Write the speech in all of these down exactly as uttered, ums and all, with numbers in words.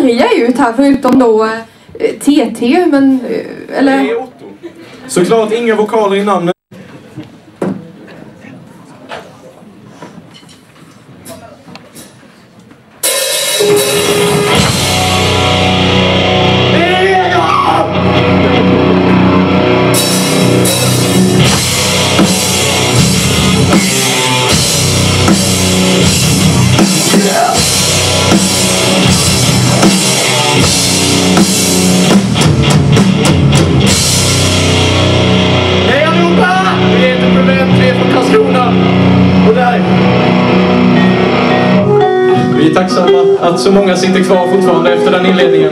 övriga ut här förutom då eh, T T, men eh, eller... Det är Otto. Såklart inga vokaler i namnet. Vi är tacksamma att så många sitter kvar fortfarande efter den inledningen.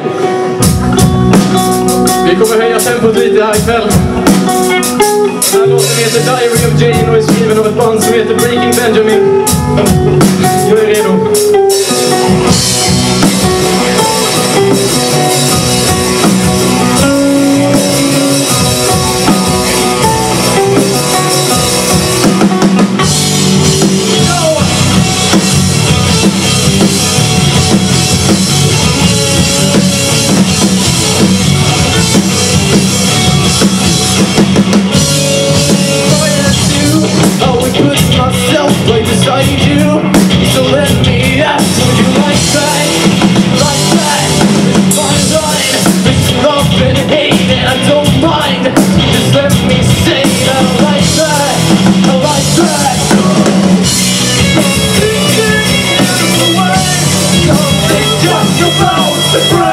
Vi kommer höja tempot lite här ikväll. Den här låten heter Diary of Jane och är skriven av ett band som heter Breaking Benjamin. Jag är redo. Right beside you, so let me ask, would you like that? Like that? It's fine line, it's love and hate, and I don't mind. Just let me say that I like that, I like that. Something just about to break.